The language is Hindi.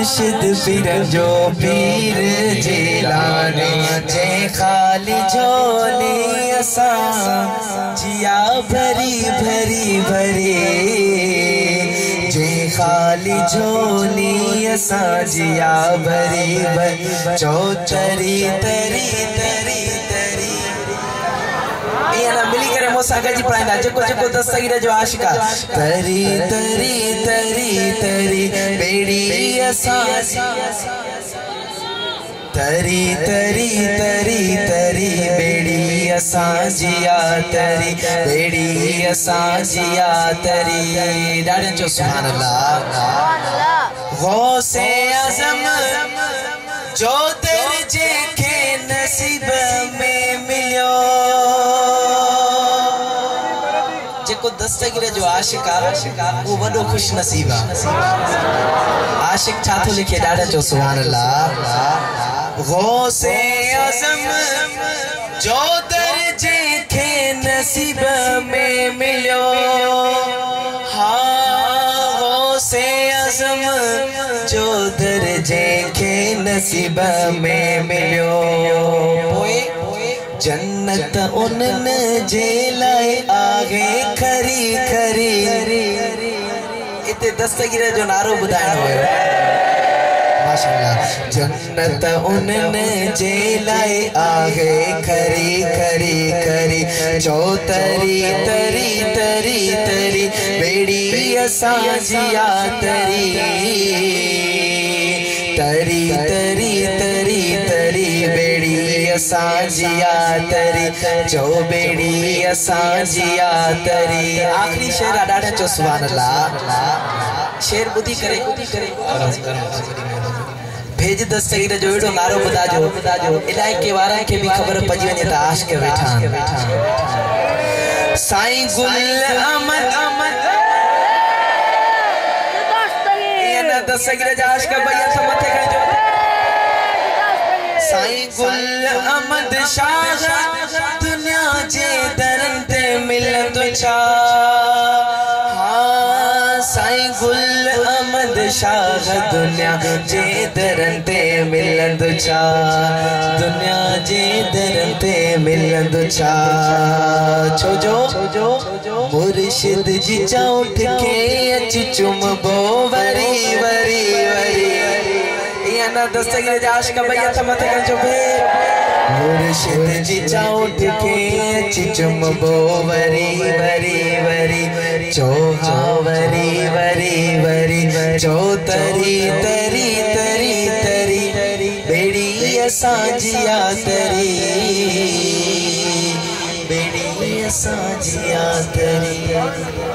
मुर्शिद पीर जो पीर जिलानी जे खाली झोली असा जिया भरी भरी भरी जे खाली झोली असा जिया भरी भरी चौतरी तरी तरी तरी मिली करे मोसागा जी पढ़ाईंदा जेको जेको दस्तगीर जो आशिका तरी तरी तरी तरी बेड़ी असां तरी तरी तरी तरी बेड़ी असां जिया तरी बेड़ी असां जिया तरी ॾाढे जो सुभान अल्लाह गौसे आज़म जो दर्जे के नसीब में मिलियो जेको दस्तगीर जो आशिका वो वडो खुश नसीब आशिक छा थो लिखे ॾाढा जो सुभान अल्लाह गौसे आज़म जो दर्जे के नसीब में मिलियो हाँ गौसे आज़म जो दर्जे के नसीब में मिलियो जन्नत उनन जे लाए आगे खरी खरी इते दस्तगीर जो नारो बुधाइणो हुयो माशाअल्लाह जन्नत उनन जे लाए आगे खरी खरी खरी चौतरी तरी तरी तरी बेड़ी असां जिया तरी तरी तरी तरी तरी बेड़ी असां जिया तरी जो बेड़ी असां जिया तरी आखिरी शेर ॾाढा चो सुभान अल्लाह शेर बुधी करे भेज दस्तगीर जो एडो नारो बुधाजो इलाही के वारन के भी खबर पजी वने त आशिक वेठा साईं गुल अहमद ये ना दस्तगीर जा आशिक भैया सब मथे खणजो साईं गुल अहमद शाह दुनिया जे दरन ते मिलंदो छा हाँ साईं गुल अहमद शाह दुनिया जे दरन ते मिलंदो छा दुनिया जे दरन ते मिलंदो छा छोजो मुर्शिद जी चौठ के अच चुमबो वरी वरी वरी ना दस्तगीर जा आशिक भैया त मथे खणजो मुर्शिद जी चौठ के अच चुमबो वरी वरी वरी चौहा वरी वरी वरी चौतरी तरी तरी तरी बेड़ी असां जिया तरी बेड़ी असां जिया तरी